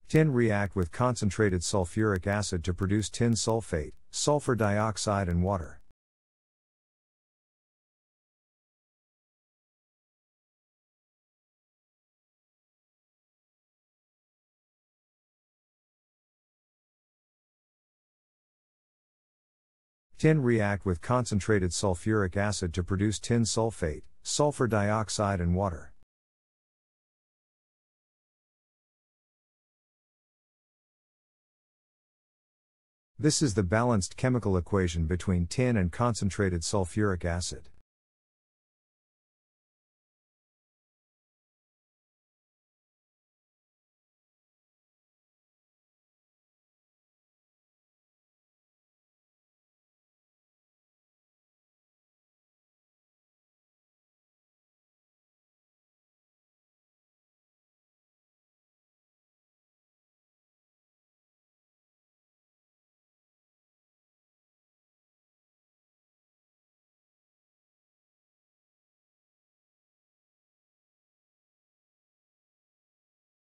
Tin react with concentrated sulfuric acid to produce tin sulfate, sulfur dioxide and water. Tin react with concentrated sulfuric acid to produce tin sulfate, sulfur dioxide and water. This is the balanced chemical equation between tin and concentrated sulfuric acid.